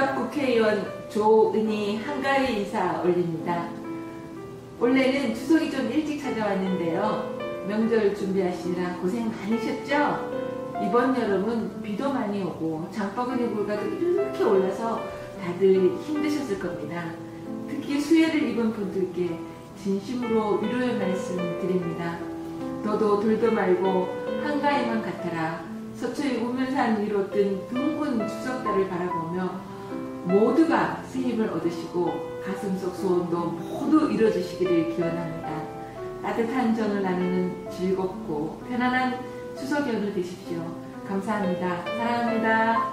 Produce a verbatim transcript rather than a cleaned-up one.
민주당 국회의원 조은희 한가위 인사 올립니다. 원래는 추석이 좀 일찍 찾아왔는데요. 명절 준비하시느라 고생 많으셨죠? 이번 여름은 비도 많이 오고 장바구니 물가도 이렇게 올라서 다들 힘드셨을 겁니다. 특히 수해를 입은 분들께 진심으로 위로의 말씀 드립니다. 너도 돌도 말고 한가위만 같아라. 서초의 우면산 위로 뜬 둥근 추석달을 바라보며 모두가 새 힘을 얻으시고 가슴속 소원도 모두 이루어지시기를 기원합니다. 따뜻한 정을 나누는 즐겁고 편안한 추석 연휴 되십시오. 감사합니다. 사랑합니다.